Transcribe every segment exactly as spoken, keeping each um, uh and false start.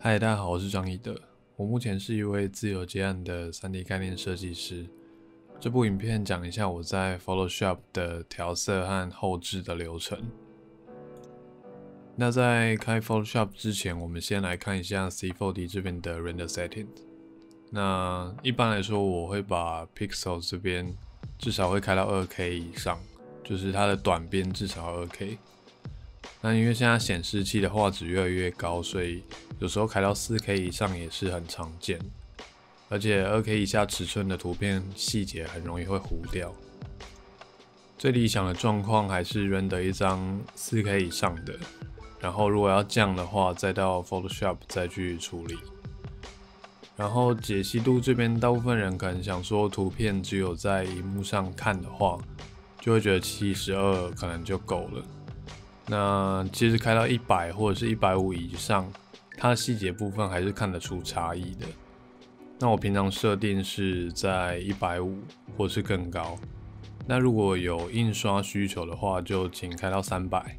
嗨，大家好，我是张一德。我目前是一位自由接案的 三 D 概念设计师。这部影片讲一下我在 Photoshop 的调色和后置的流程。那在开 Photoshop 之前，我们先来看一下 C 四 D 这边的 Render Settings。那一般来说，我会把 Pixel 这边至少会开到 二 K 以上，就是它的短边至少 二 K。那因为现在显示器的画质越来越高，所以有时候开到 四 K 以上也是很常见。而且 二 K 以下尺寸的图片细节很容易会糊掉。最理想的状况还是 render 一张 四 K 以上的，然后如果要降的话，再到 Photoshop 再去处理。然后解析度这边，大部分人可能想说图片只有在萤幕上看的话，就会觉得七十二可能就够了。那其实开到一百或者是一百五以上，它的细节部分还是看得出差异的。那我平常设定是在一百五或是更高。那如果有印刷需求的话，就请开到三百。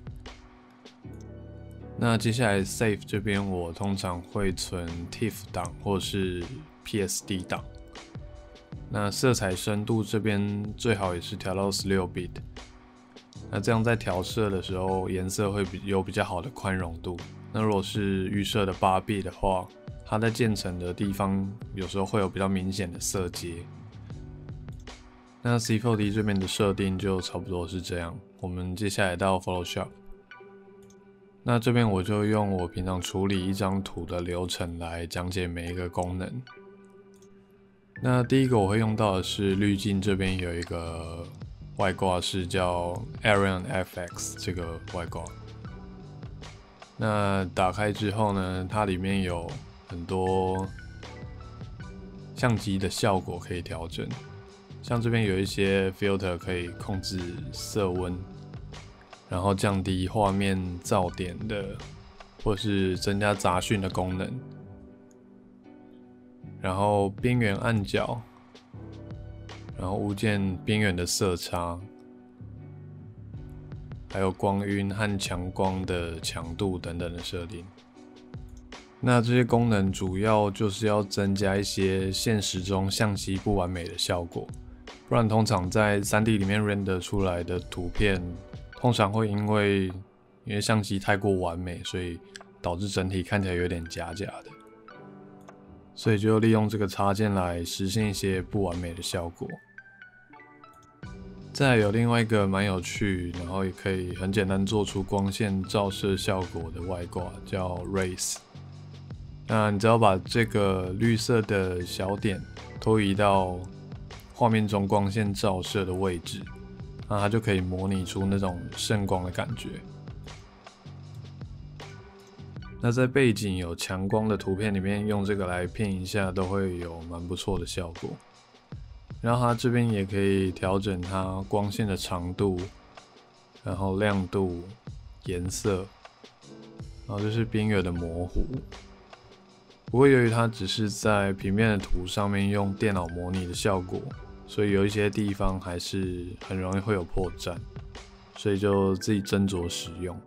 那接下来 Save 这边我通常会存 T I F 档或是 P S D 档。那色彩深度这边最好也是调到十六 bit。那这样在调色的时候，颜色会有比较好的宽容度。那如果是预设的八 bit 的话，它在渐层的地方有时候会有比较明显的色阶。那 C 四 D 这边的设定就差不多是这样。我们接下来到 Photoshop。那这边我就用我平常处理一张图的流程来讲解每一个功能。那第一个我会用到的是滤镜，这边有一个外挂是叫 Arion F X 这个外挂。那打开之后呢，它里面有很多相机的效果可以调整，像这边有一些 filter 可以控制色温，然后降低画面噪点的，或是增加杂讯的功能，然后边缘暗角，然后物件边缘的色差，还有光晕和强光的强度等等的设定。那这些功能主要就是要增加一些现实中相机不完美的效果，不然通常在 三 D 里面 render 出来的图片，通常会因为因为相机太过完美，所以导致整体看起来有点假假的。所以就利用这个插件来实现一些不完美的效果。再来有另外一个蛮有趣，然后也可以很简单做出光线照射效果的外挂，叫 Rays。那你只要把这个绿色的小点拖移到画面中光线照射的位置，那它就可以模拟出那种圣光的感觉。那在背景有强光的图片里面，用这个来片一下，都会有蛮不错的效果。然后它这边也可以调整它光线的长度，然后亮度、颜色，然后就是边缘的模糊。不过由于它只是在平面的图上面用电脑模拟的效果，所以有一些地方还是很容易会有破绽，所以就自己斟酌使用。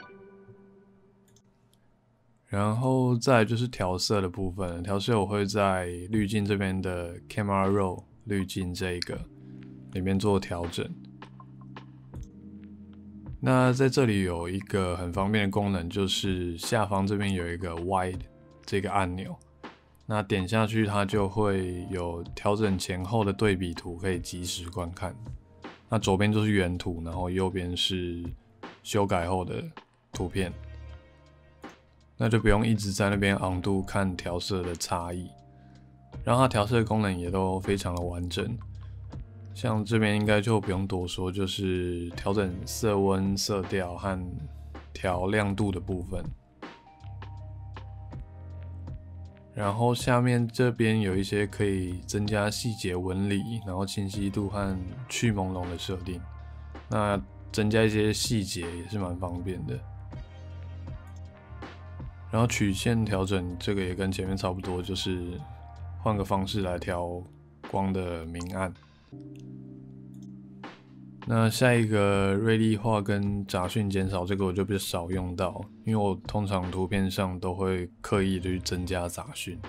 然后再来就是调色的部分，调色我会在滤镜这边的 Camera Raw 滤镜这一个里面做调整。那在这里有一个很方便的功能，就是下方这边有一个 Wide 这个按钮。那点下去，它就会有调整前后的对比图可以即时观看。那左边就是原图，然后右边是修改后的图片，那就不用一直在那边 undo 看调色的差异。然后它调色功能也都非常的完整，像这边应该就不用多说，就是调整色温、色调和调亮度的部分。然后下面这边有一些可以增加细节纹理，然后清晰度和去朦胧的设定。那增加一些细节也是蛮方便的。然后曲线调整这个也跟前面差不多，就是换个方式来调光的明暗。 那下一个锐利化跟杂讯减少，这个我就比较少用到，因为我通常图片上都会刻意的去增加杂讯。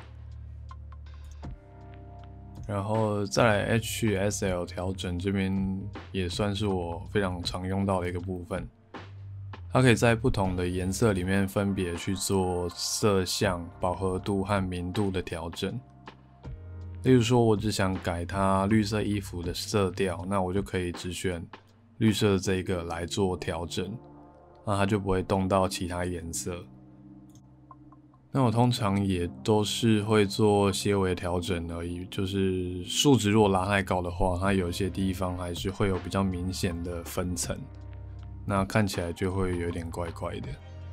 然后再来 H S L 调整，这边也算是我非常常用到的一个部分。它可以在不同的颜色里面分别去做色相、饱和度和明度的调整。例如说，我只想改它绿色衣服的色调，那我就可以只选绿色的这个来做调整，那它就不会动到其他颜色。那我通常也都是会做些微调整而已，就是数值如果拉太高的话，它有些地方还是会有比较明显的分层，那看起来就会有点怪怪的。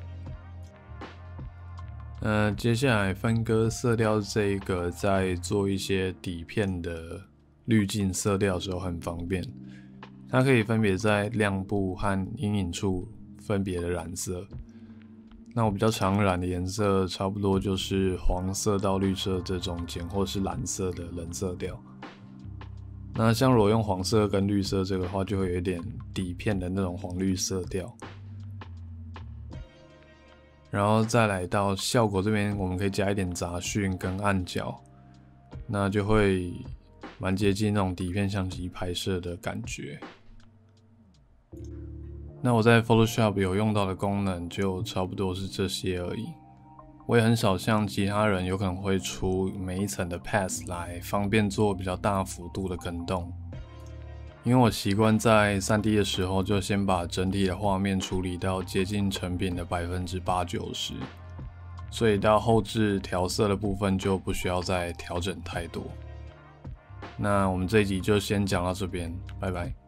呃，接下来分割色调这一个，在做一些底片的滤镜色调的时候很方便，它可以分别在亮部和阴影处分别的染色。那我比较常染的颜色，差不多就是黄色到绿色这中间，或是蓝色的冷色调。那像如果用黄色跟绿色这个的话，就会有一点底片的那种黄绿色调。然后再来到效果这边，我们可以加一点杂讯跟暗角，那就会蛮接近那种底片相机拍摄的感觉。那我在 Photoshop 有用到的功能就差不多是这些而已。我也很少像其他人有可能会出每一层的 path 来方便做比较大幅度的更动，因为我习惯在 三 D 的时候就先把整体的画面处理到接近成品的 百分之八九十， 所以到后置调色的部分就不需要再调整太多。那我们这一集就先讲到这边，拜拜。